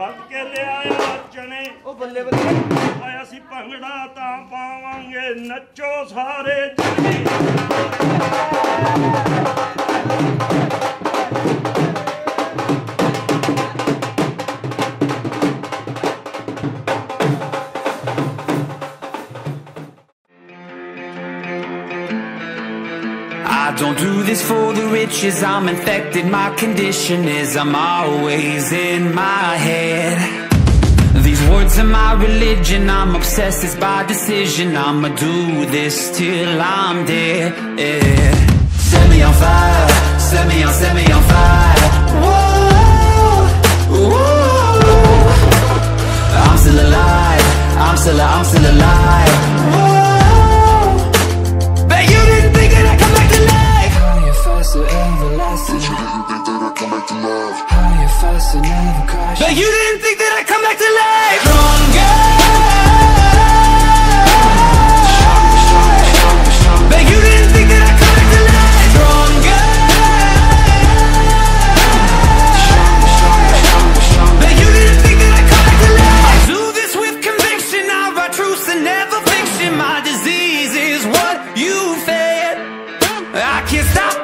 ਖੱਟ ਕੇ ਲਿਆਇਆ ਚਣੇ ਉਹ ਬੱਲੇ ਬੱਲੇ ਆਇਆ ਅਸੀਂ ਭੰਗੜਾ ਤਾਂ ਪਾਵਾਂਗੇ ਨੱਚੋ ਸਾਰੇ ਜਣੇ I don't do this for the riches, I'm infected, my condition is I'm always in my head. These words are my religion, I'm obsessed, it's by decision, I'ma do this till I'm dead, yeah. Set me on fire, set me on fire. Whoa, whoa. I'm still alive, I'm still alive. Whoa. Bet you didn't think that I'd come back to life. Higher, faster, everlasting. Bet you didn't think that I'd come back to life. Higher, faster, never crash. Bet you didn't think that I'd come back to life. Stronger. Bet you didn't think that I'd come back to life. Stronger. Bet you didn't think that I'd come back to life. I do this with conviction, I write truths and never fiction. My disease is what you fed. I can't stop